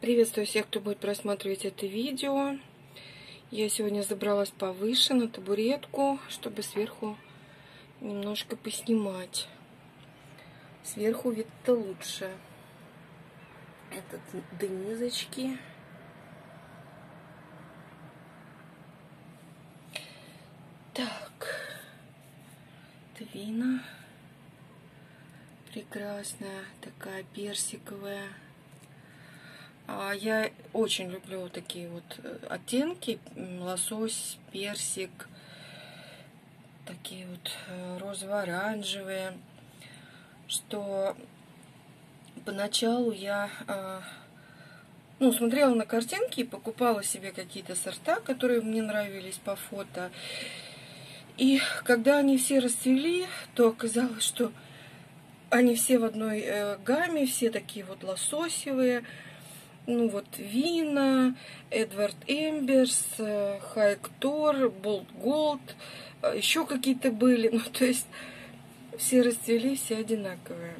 Приветствую всех, кто будет просматривать это видео. Я сегодня забралась повыше на табуретку, чтобы сверху немножко поснимать. Сверху вид-то лучше. Это денизочки. Так. Твина. Прекрасная, такая персиковая. Я очень люблю вот такие вот оттенки. Лосось, персик. Такие вот розово-оранжевые. Что поначалу я смотрела на картинки и покупала себе какие-то сорта, которые мне нравились по фото. И когда они все расцвели, то оказалось, что они все в одной гамме, все такие вот лососевые. Ну вот Вина, Эдвард Эмберс, Хайктор, Болт Голд, еще какие-то были. Ну то есть все расцвели, все одинаковые.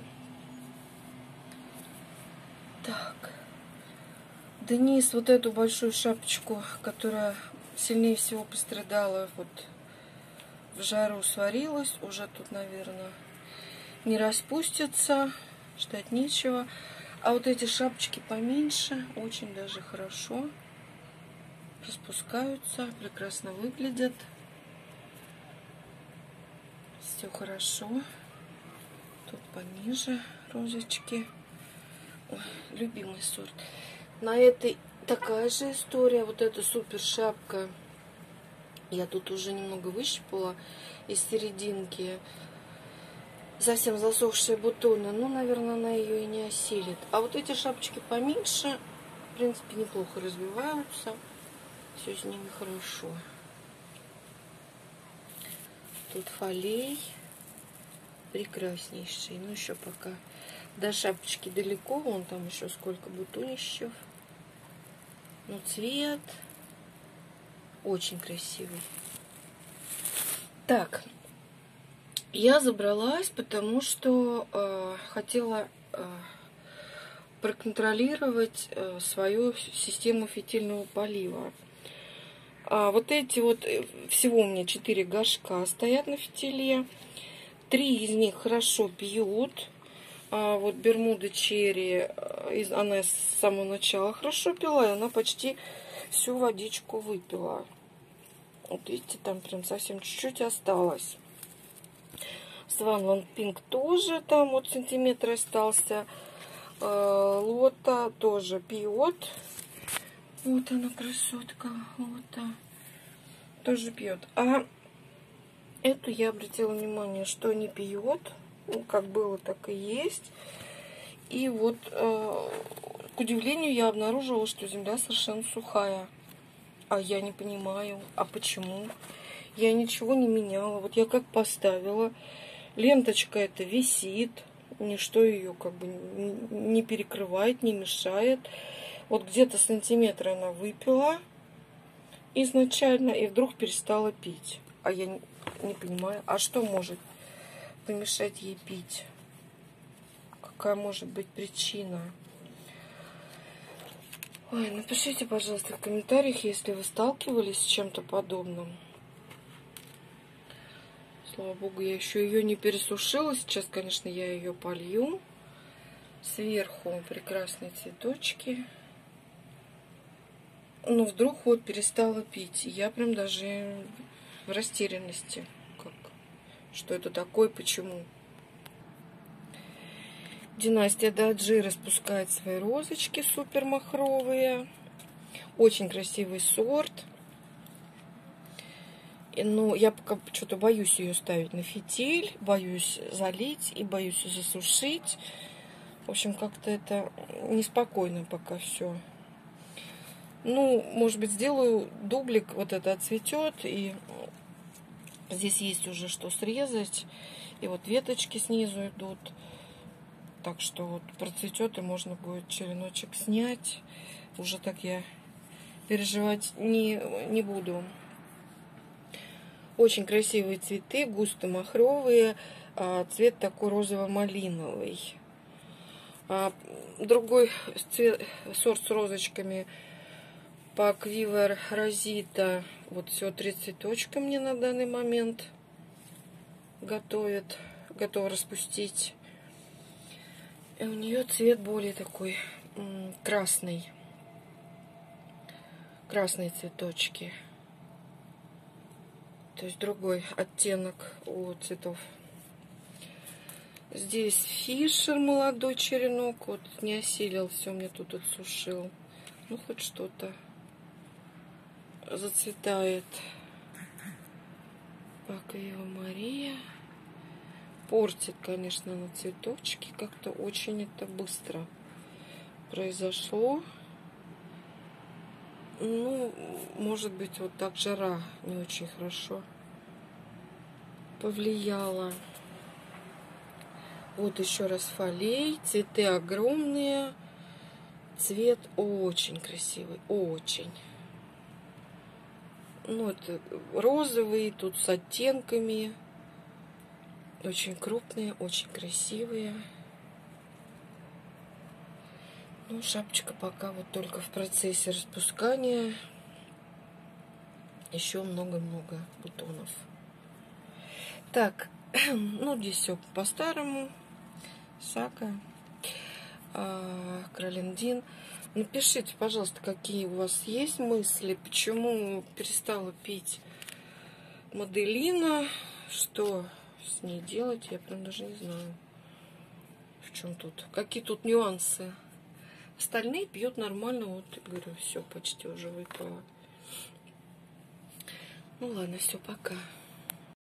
Так. Денис вот эту большую шапочку, которая сильнее всего пострадала, вот в жару сварилась. Уже тут, наверное, не распустится, ждать нечего. А вот эти шапочки поменьше, очень даже хорошо распускаются, прекрасно выглядят. Все хорошо. Тут пониже розочки. Ой, любимый сорт. На этой такая же история. Вот эта супер шапка. Я тут уже немного выщипала из серединки. Совсем засохшие бутоны. Ну, наверное, она ее и не осилит. А вот эти шапочки поменьше, в принципе, неплохо развиваются. Все с ними хорошо. Тут фолей. Прекраснейший. Ну, еще пока до шапочки далеко. Вон там еще сколько бутонищев. Ну, цвет очень красивый. Так. Я забралась, потому что хотела проконтролировать свою систему фитильного полива. Вот эти вот, всего у меня 4 горшка стоят на фитиле. 3 из них хорошо пьют. Вот Бермуда Черри, она с самого начала хорошо пила, и она почти всю водичку выпила. Вот видите, там прям совсем чуть-чуть осталось. Сван Лонг Пинк тоже там вот сантиметр остался. Лота тоже пьет. Вот она, красотка. Лота тоже пьет. А эту я обратила внимание, что не пьет. Ну, как было, так и есть. И вот, к удивлению, я обнаружила, что земля совершенно сухая. А я не понимаю, а почему? Я ничего не меняла. Вот я как поставила. Ленточка эта висит, ничто ее как бы не перекрывает, не мешает. Вот где-то сантиметр она выпила изначально и вдруг перестала пить. А я не понимаю, а что может помешать ей пить? Какая может быть причина? Ой, напишите, пожалуйста, в комментариях, если вы сталкивались с чем-то подобным. Слава богу, я еще ее не пересушила. Сейчас, конечно, я ее полью. Сверху прекрасные цветочки. Но вдруг вот перестала пить. Я прям даже в растерянности. Что это такое, почему? Династия Даджи распускает свои розочки супер махровые. Очень красивый сорт. Но я пока что-то боюсь ее ставить на фитиль, боюсь залить и боюсь засушить. В общем, как-то это неспокойно пока все. Ну, может быть, сделаю дублик, вот это отцветет, и здесь есть уже что срезать. И вот веточки снизу идут. Так что вот процветет, и можно будет череночек снять. Уже так я переживать не буду. Очень красивые цветы, густо махровые, цвет такой розово-малиновый. Другой сорт с розочками по Quiver Rosita. Вот всего 3 цветочка мне на данный момент готова распустить. И у нее цвет более такой красный. Красные цветочки. То есть другой оттенок у цветов. Здесь Фишер, молодой черенок. Вот не осилился, у меня тут отсушил. Ну, хоть что-то зацветает. Аквива Мария. Портит, конечно, на цветочки. Как-то очень это быстро произошло. Ну, может быть, вот так жара не очень хорошо повлияла. Вот еще раз фолей. Цветы огромные. Цвет очень красивый. Очень. Ну, это розовый. Тут с оттенками. Очень крупные, очень красивые. Ну, шапочка пока вот только в процессе распускания. Еще много-много бутонов. Так, ну, здесь все по-старому. Сака, Кралендин. Напишите, пожалуйста, какие у вас есть мысли, почему перестала пить Моделина, что с ней делать, я прям даже не знаю, в чем тут, какие тут нюансы. Остальные пьют нормально, вот, говорю, все почти уже выпало. Ну ладно, все, пока.